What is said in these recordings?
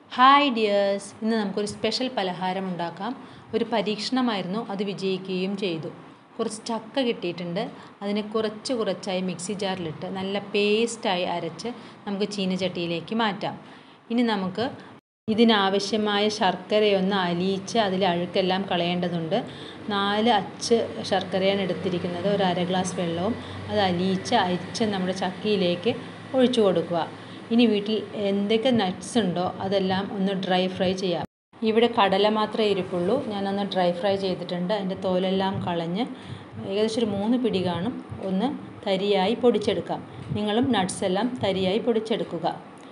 Hi dears, ഇന്ന് നമുക്കൊരു special പലഹാരം ഉണ്ടാക്കാം. ഒരു പരീക്ഷണമായിരുന്നു, അത് വിജയിക്കുകയും ചെയ്തു. കുറച്ച് ചക്ക കിട്ടിയിട്ടുണ്ട്. അതിനെ കുറച്ചായി മിക്സി ജാറിലിട്ട് നല്ല പേസ്റ്റായി അരച്ച് നമുക്ക് ചീനച്ചട്ടിയിലേക്ക് മാറ്റാം. ഇനി നമുക്ക് ഇതിനാവശ്യമായ ശർക്കരയൊന്ന് അലിയിച്ച് അതിലെ അഴുക്കെല്ലാം കളയേണ്ടതുണ്ട്. 4 അച്ച് ശർക്കരയാണ് എടുത്തിരിക്കുന്നത്. ഒരു അര ഗ്ലാസ് വെള്ളവും അത് അരിച്ച് നമ്മുടെ ചക്കയിലേക്ക് ഒഴിച്ചു കൊടുക്കുക. ഇനി വീട്ടിൽ എന്തൊക്കെ നട്ട്സ് ഉണ്ടോ അതെല്ലാം ഒന്ന് ഡ്രൈ ഫ്രൈ ചെയ്യാം. ഇവിടെ കടല മാത്രമേ ഇരിപ്പുള്ളൂ. ഞാനൊന്ന് ഡ്രൈ ഫ്രൈ ചെയ്തിട്ടുണ്ട്. അതിൻ്റെ തോലെല്ലാം കളഞ്ഞ് ഏകദേശം ഒരു 3 പിടി കാണും. ഒന്ന് തരിയായി പൊടിച്ചെടുക്കാം. നിങ്ങളും നട്ട്സ് എല്ലാം തരിയായി പൊടിച്ചെടുക്കുക.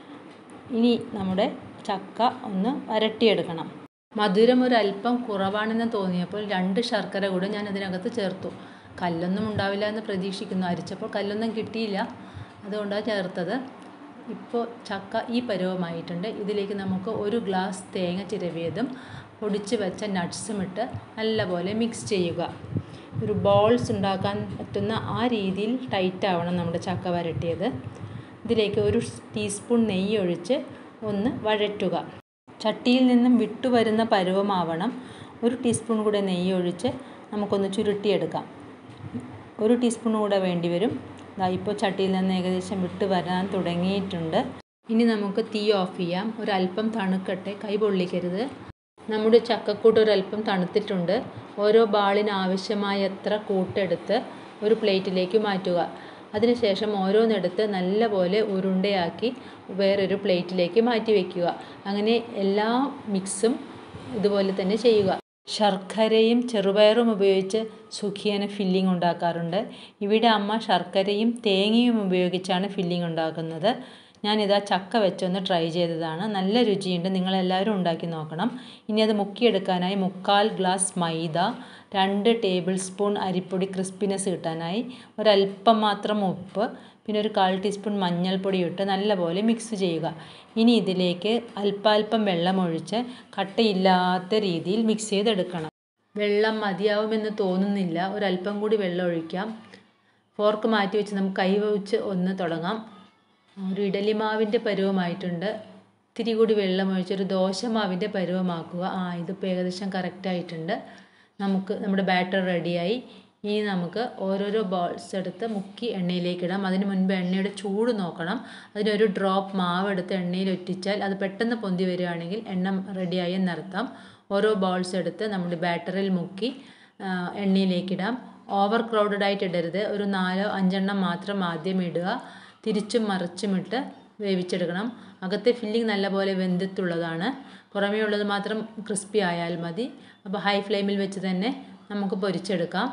ഇനി നമ്മുടെ ചക്ക ഒന്ന് വരട്ടിയെടുക്കണം. മധുരം ഒരല്പം കുറവാണെന്ന് തോന്നിയപ്പോൾ 2 ശർക്കര കൂടെ ഞാൻ അതിനകത്ത് ചേർത്തു. കല്ലൊന്നും ഉണ്ടാവില്ല എന്ന് പ്രതീക്ഷിക്കുന്നു. അരിച്ചപ്പോൾ കല്ലൊന്നും കിട്ടിയില്ല, അതുകൊണ്ടാണ് ചേർത്തത്. ഇപ്പോൾ ചക്ക ഈ പരുവമായിട്ടുണ്ട്. ഇതിലേക്ക് നമുക്ക് 1 ഗ്ലാസ് തേങ്ങ ചിരവിയതും പൊടിച്ച് വെച്ച നട്ട്സും ഇട്ട് നല്ലപോലെ മിക്സ് ചെയ്യുക. ഒരു ബോൾസ് ഉണ്ടാക്കാൻ പറ്റുന്ന ആ രീതിയിൽ ടൈറ്റ് ആവണം നമ്മുടെ ചക്ക വരട്ടിയത്. ഇതിലേക്ക് 1 ടീസ്പൂൺ നെയ്യ് ഒഴിച്ച് ഒന്ന് വഴറ്റുക. ചട്ടിയിൽ നിന്നും വിട്ടുവരുന്ന പരുവമാവണം. 1 ടീസ്പൂൺ കൂടെ നെയ്യ് ഒഴിച്ച് നമുക്കൊന്ന് ചുരുട്ടിയെടുക്കാം. 1 ടീസ്പൂൺ കൂടെ വേണ്ടി വരും. ഇപ്പോൾ ചട്ടിയിൽ നിന്ന് ഏകദേശം വിട്ട് വരാൻ തുടങ്ങിയിട്ടുണ്ട്. ഇനി നമുക്ക് തീ ഓഫ് ചെയ്യാം. ഒരല്പം തണുക്കട്ടെ, കൈ പൊള്ളിക്കരുത്. നമ്മുടെ ചക്കക്കൂട്ട് ഒരല്പം തണുത്തിട്ടുണ്ട്. ഓരോ ബാളിന് ആവശ്യമായത്ര കൂട്ടെടുത്ത് ഒരു പ്ലേറ്റിലേക്ക് മാറ്റുക. അതിനുശേഷം ഓരോന്നെടുത്ത് നല്ലപോലെ ഉരുണ്ടയാക്കി വേറൊരു പ്ലേറ്റിലേക്ക് മാറ്റി വയ്ക്കുക. അങ്ങനെ എല്ലാ മിക്സും ഇതുപോലെ തന്നെ ചെയ്യുക. ശർക്കരയും ചെറുപയറും ഉപയോഗിച്ച് സുഖിയന് ഫില്ലിംഗ് ഉണ്ടാക്കാറുണ്ട്. ഇവിടെ അമ്മ ശർക്കരയും തേങ്ങയും ഉപയോഗിച്ചാണ് ഫില്ലിംഗ് ഉണ്ടാക്കുന്നത്. ഞാനിതാ ചക്ക വെച്ചൊന്ന് ട്രൈ ചെയ്തതാണ്. നല്ല രുചിയുണ്ട്. നിങ്ങളെല്ലാവരും ഉണ്ടാക്കി നോക്കണം. ഇനി അത് മുക്കിയെടുക്കാനായി 3/4 ഗ്ലാസ് മൈദ, 2 ടേബിൾ സ്പൂൺ അരിപ്പൊടി ക്രിസ്പിനെസ് കിട്ടാനായി, ഒരല്പം മാത്രം ഉപ്പ്, പിന്നെ ഒരു 1/4 ടീസ്പൂൺ മഞ്ഞൾപ്പൊടി ഇട്ട് നല്ലപോലെ മിക്സ് ചെയ്യുക. ഇനി ഇതിലേക്ക് അല്പാൽപ്പം വെള്ളമൊഴിച്ച് കട്ടയില്ലാത്ത രീതിയിൽ മിക്സ് ചെയ്തെടുക്കണം. വെള്ളം മതിയാവുമെന്ന് തോന്നുന്നില്ല. ഒരല്പം കൂടി വെള്ളം ഒഴിക്കാം. ഫോർക്ക് മാറ്റി വെച്ച് നമുക്ക് കൈ വെച്ച് ഒന്ന് തുടങ്ങാം. ഒരു ഇഡലിമാവിൻ്റെ പരുവമായിട്ടുണ്ട്. ഇത്തിരി കൂടി വെള്ളം ഒഴിച്ചൊരു ദോശമാവിൻ്റെ പരുവമാക്കുക. ഇതിപ്പോൾ ഏകദേശം കറക്റ്റായിട്ടുണ്ട്. നമ്മുടെ ബാറ്റർ റെഡിയായി. ഇനി നമുക്ക് ഓരോരോ ബോൾസ് എടുത്ത് മുക്കി എണ്ണയിലേക്കിടാം. അതിന് മുൻപ് എണ്ണയുടെ ചൂട് നോക്കണം. അതിനൊരു ഡ്രോപ്പ് മാവ് എടുത്ത് എണ്ണയിൽ ഒറ്റിച്ചാൽ അത് പെട്ടെന്ന് പൊന്തി വരികയാണെങ്കിൽ എണ്ണ റെഡിയായി എന്നർത്ഥം. ഓരോ ബോൾസ് എടുത്ത് നമ്മുടെ ബാറ്ററിൽ മുക്കി എണ്ണയിലേക്കിടാം. ഓവർ ക്രൗഡഡ് ആയിട്ട് ഇടരുത്. ഒരു 4-5 എണ്ണം മാത്രം ആദ്യം ഇടുക. തിരിച്ചും മറിച്ചുമിട്ട് വേവിച്ചെടുക്കണം. അകത്തെ ഫില്ലിംഗ് നല്ലപോലെ വെന്തിട്ടുള്ളതാണ്. പുറമേ ഉള്ളത് മാത്രം ക്രിസ്പി ആയാൽ മതി. അപ്പോൾ ഹൈ ഫ്ലെയിമിൽ വെച്ച് തന്നെ നമുക്ക് പൊരിച്ചെടുക്കാം.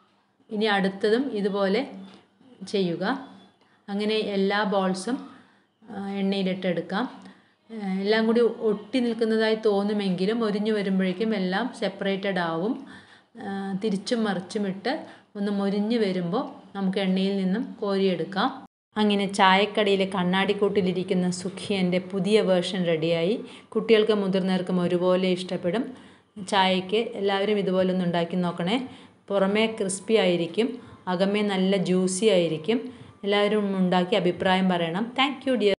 ഇനി അടുത്തതും ഇതുപോലെ ചെയ്യുക. അങ്ങനെ എല്ലാ ബോൾസും എണ്ണയിലിട്ടെടുക്കാം. എല്ലാം കൂടി ഒട്ടി നിൽക്കുന്നതായി തോന്നുമെങ്കിലും മൊരിഞ്ഞു വരുമ്പോഴേക്കും എല്ലാം സെപ്പറേറ്റഡ് ആവും. തിരിച്ചും മറിച്ചുമിട്ട് ഒന്ന് മൊരിഞ്ഞ് വരുമ്പോൾ നമുക്ക് എണ്ണയിൽ നിന്നും കോരിയെടുക്കാം. അങ്ങനെ ചായക്കടയിലെ കണ്ണാടിക്കൂട്ടിലിരിക്കുന്ന സുഖിയൻ്റെ പുതിയ വേർഷൻ റെഡിയായി. കുട്ടികൾക്കും മുതിർന്നവർക്കും ഒരുപോലെ ഇഷ്ടപ്പെടും. ചായയ്ക്ക് എല്ലാവരും ഇതുപോലെ ഒന്ന് ഉണ്ടാക്കി നോക്കണേ. പുറമേ ക്രിസ്പി ആയിരിക്കും, അകമേ നല്ല ജ്യൂസി ആയിരിക്കും. എല്ലാവരും ഉണ്ടാക്കി അഭിപ്രായം പറയണം. Thank you dear.